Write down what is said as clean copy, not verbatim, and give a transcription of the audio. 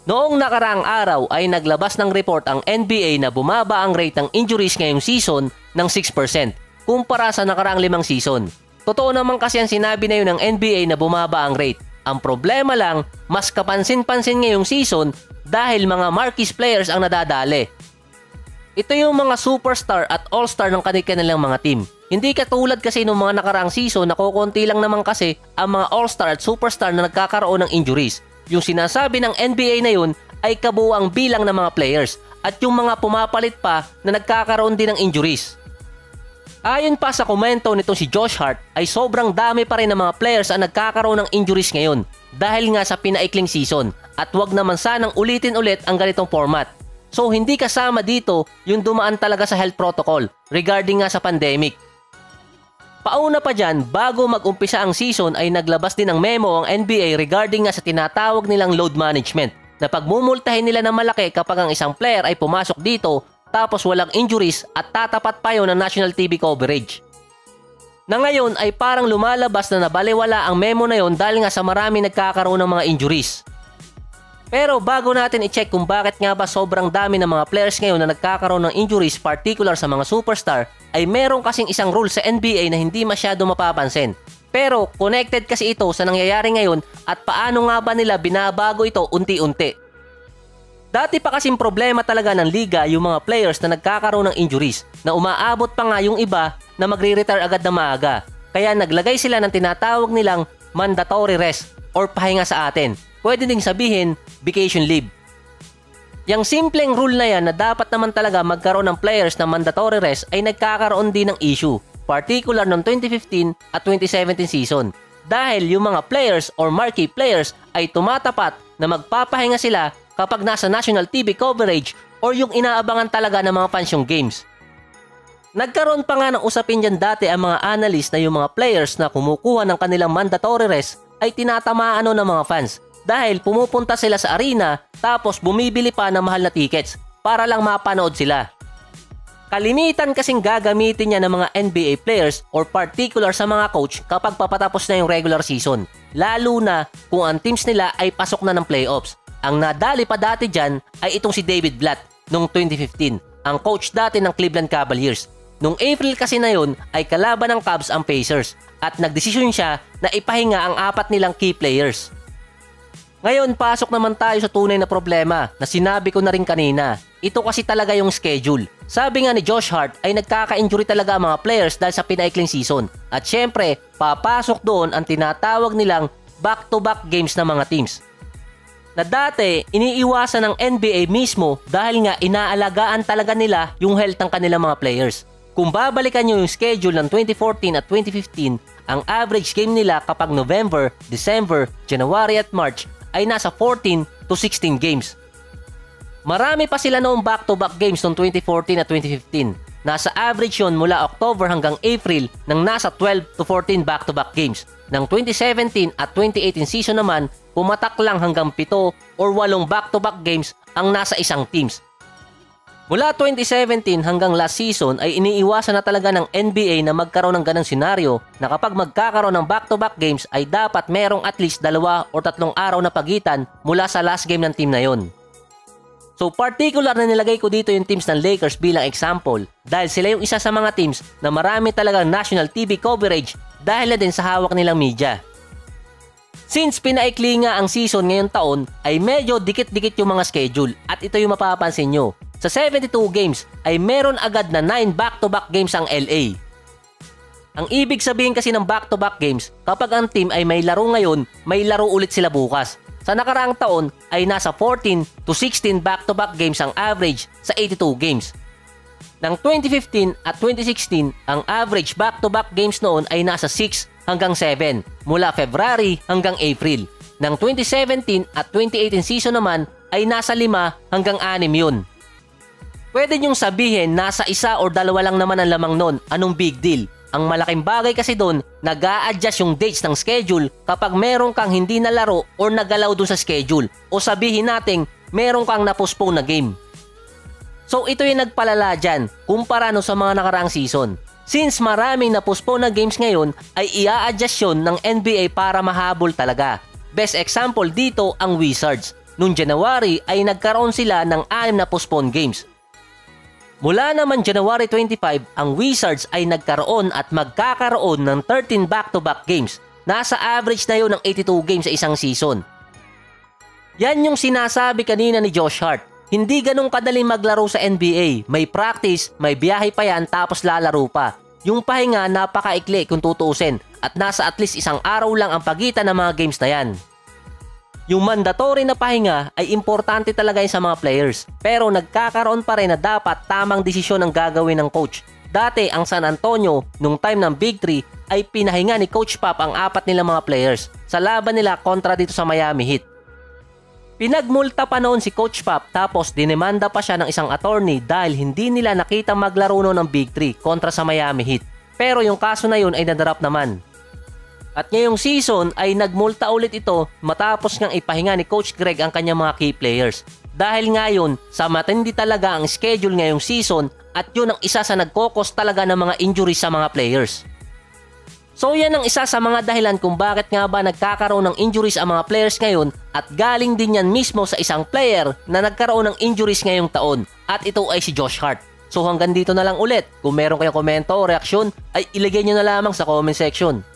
Noong nakaraang araw ay naglabas ng report ang NBA na bumaba ang rate ng injuries ngayong season ng 6% kumpara sa nakaraang 5 season. Totoo naman kasi ang sinabi na yun ng NBA na bumaba ang rate. Ang problema lang, mas kapansin-pansin ngayong season dahil mga marquee players ang nadadali. Ito yung mga superstar at all-star ng kanilang mga team. Hindi katulad kasi ng mga nakaraang season na kukunti lang naman kasi ang mga all-star at superstar na nagkakaroon ng injuries. Yung sinasabi ng NBA na yun ay kabuuang bilang ng mga players at yung mga pumapalit pa na nagkakaroon din ng injuries. Ayon pa sa komento nitong si Josh Hart ay sobrang dami pa rin ng mga players ang nagkakaroon ng injuries ngayon dahil nga sa pinaikling season at wag naman sanang ulitin ulit ang ganitong format. So hindi kasama dito yung dumaan talaga sa health protocol regarding nga sa pandemic. Pauna pa dyan, bago mag-umpisa ang season ay naglabas din ng memo ang NBA regarding nga sa tinatawag nilang load management na pagmumultahin nila ng malaki kapag ang isang player ay pumasok dito tapos walang injuries at tatapat pa yun ng national TV coverage. Na ngayon ay parang lumalabas na nabaliwala ang memo na yon dahil nga sa marami nagkakaroon ng mga injuries. Pero bago natin i-check kung bakit nga ba sobrang dami ng mga players ngayon na nagkakaroon ng injuries particular sa mga superstar, ay meron kasing isang rule sa NBA na hindi masyado mapapansin. Pero connected kasi ito sa nangyayari ngayon at paano nga ba nila binabago ito unti-unti. Dati pa kasing problema talaga ng liga yung mga players na nagkakaroon ng injuries na umaabot pa nga yung iba na magre-retire agad na maaga. Kaya naglagay sila ng tinatawag nilang mandatory rest or pahinga sa atin. Pwede ding sabihin vacation leave. Yang simpleng rule na yan na dapat naman talaga magkaroon ng players na mandatory rest ay nagkakaroon din ng issue, particular noong 2015 at 2017 season. Dahil yung mga players or marquee players ay tumatapat na magpapahinga sila kapag nasa national TV coverage or yung inaabangan talaga ng mga fans yung games. Nagkaroon pa nga ng usapin dyan dati ang mga analyst na yung mga players na kumukuha ng kanilang mandatory rest ay tinatamaan ng mga fans dahil pumupunta sila sa arena tapos bumibili pa ng mahal na tickets para lang mapanood sila. Kalimitan kasing gagamitin niya ng mga NBA players or particular sa mga coach kapag papatapos na yung regular season, lalo na kung ang teams nila ay pasok na ng playoffs. Ang nadali pa dati dyan ay itong si David Blatt noong 2015, ang coach dati ng Cleveland Cavaliers. Noong April kasi na yun ay kalaban ng Cavs ang Pacers at nagdesisyon siya na ipahinga ang 4 nilang key players. Ngayon pasok naman tayo sa tunay na problema na sinabi ko na rin kanina. Ito kasi talaga yung schedule. Sabi nga ni Josh Hart ay nagkaka-injury talaga ang mga players dahil sa pinaikling season. At syempre, papasok doon ang tinatawag nilang back-to-back games ng mga teams. Na dati, iniiwasan ng NBA mismo dahil nga inaalagaan talaga nila yung health ng kanilang mga players. Kung babalikan nyo yung schedule ng 2014 at 2015, ang average game nila kapag November, December, January at March ay nasa 14 to 16 games. Marami pa sila noong back-to-back games noong 2014 at 2015. Nasa average yon mula October hanggang April ng nasa 12 to 14 back-to-back games. Ng 2017 at 2018 season naman, pumatak lang hanggang 7 or 8 back-to-back games ang nasa isang teams. Mula 2017 hanggang last season ay iniiwasan na talaga ng NBA na magkaroon ng ganang senaryo na kapag magkakaroon ng back-to-back games ay dapat merong at least 2 o 3 araw na pagitan mula sa last game ng team na yon. So particular na nilagay ko dito yung teams ng Lakers bilang example dahil sila yung isa sa mga teams na marami talagang national TV coverage dahil na din sa hawak nilang media. Since pinaikli nga ang season ngayong taon ay medyo dikit-dikit yung mga schedule at ito yung mapapansin nyo. Sa 72 games ay meron agad na 9 back-to-back games ang LA. Ang ibig sabihin kasi ng back-to-back games, kapag ang team ay may laro ngayon, may laro ulit sila bukas. Sa nakaraang taon ay nasa 14 to 16 back-to-back games ang average sa 82 games. Ng 2015 at 2016, ang average back-to-back games noon ay nasa 6 hanggang 7 mula February hanggang April. Ng 2017 at 2018 season naman ay nasa 5 hanggang 6 yun. Pwede nyong sabihin nasa 1 or 2 lang naman ang lamang nun, anong big deal? Ang malaking bagay kasi doon, nag-a-adjust yung dates ng schedule kapag meron kang hindi nalaro or nagalaw doon sa schedule o sabihin natin meron kang na-postpone na game. So ito yung nagpalala dyan kumpara no sa mga nakaraang season. Since maraming na-postpone na games ngayon ay i-a-adjust yun ng NBA para mahabol talaga. Best example dito ang Wizards. Noong January ay nagkaroon sila ng 6 na postponed games. Mula naman January 25, ang Wizards ay nagkaroon at magkakaroon ng 13 back-to-back games. Nasa average na yun ng 82 games sa isang season. Yan yung sinasabi kanina ni Josh Hart. Hindi ganun kadaling maglaro sa NBA. May practice, may biyahe pa yan tapos lalaro pa. Yung pahinga napakaikli kung tutuusin at nasa at least isang araw lang ang pagitan ng mga games na yan. Yung mandatory na pahinga ay importante talaga yun sa mga players. Pero nagkakaroon pa rin na dapat tamang desisyon ang gagawin ng coach. Dati ang San Antonio, nung time ng Big 3, ay pinahinga ni Coach Pop ang 4 nilang mga players sa laban nila kontra dito sa Miami Heat. Pinagmulta pa noon si Coach Pop tapos dinemanda pa siya ng isang attorney dahil hindi nila nakita maglaro noon ng Big 3 kontra sa Miami Heat. Pero yung kaso na yun ay nadarap naman. At ngayong season ay nagmulta ulit ito matapos ngang ipahinga ni Coach Greg ang kanyang mga key players. Dahil ngayon, sa matindi talaga ang schedule ngayong season at yun ang isa sa nagkokos talaga ng mga injuries sa mga players. So yan ang isa sa mga dahilan kung bakit nga ba nagkakaroon ng injuries ang mga players ngayon at galing din yan mismo sa isang player na nagkaroon ng injuries ngayong taon at ito ay si Josh Hart. So hanggang dito na lang ulit. Kung meron kayong komento o reaksyon ay ilagay nyo na lamang sa comment section.